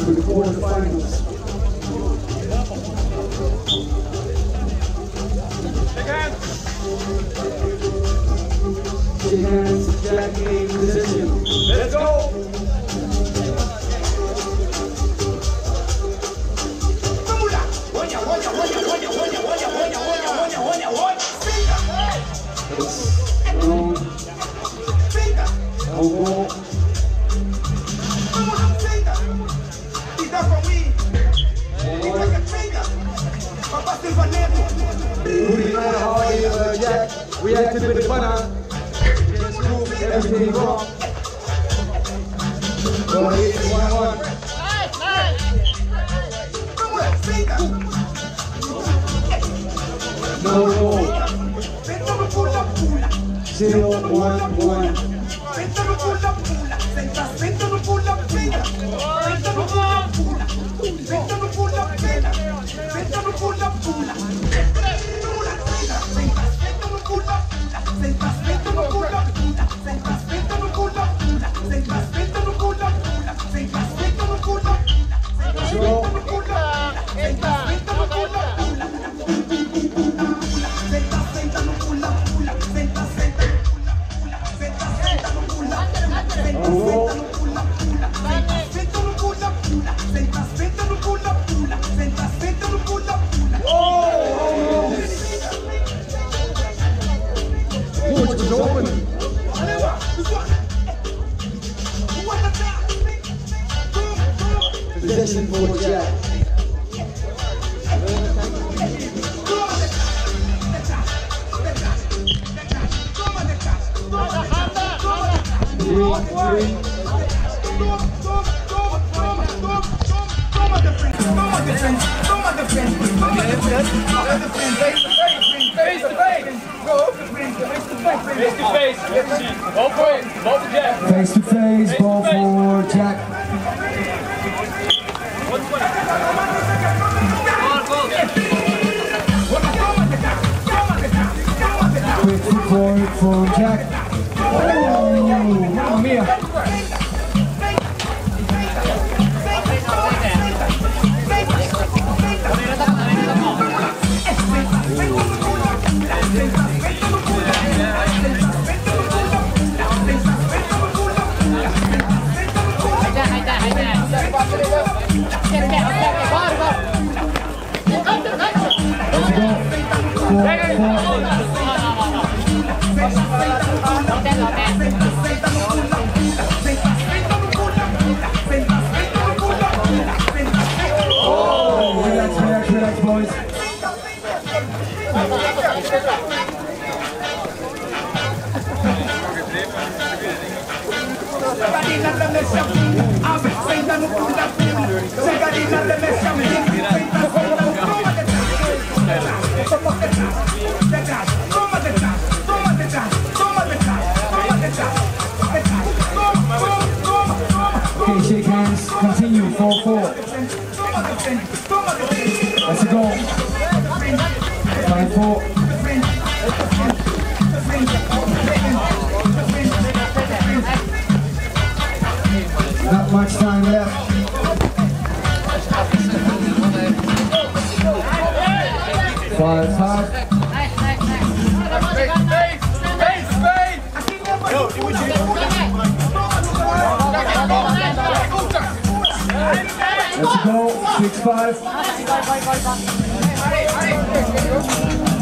to the quarterfinals. Shake hands, Jack in position. Let's go! Reacted with the banner, just prove everything wrong. But it's 1-1. No, 0-1-1. Possession for Jack. Face to face, ball for Jack. 54 for Jack. Oh, mamma mia. Relax, boys. Okay, shake hands, continue, 4-4. Let's go. 5-4. Not much time left. 5-5. Let's go, 6-5.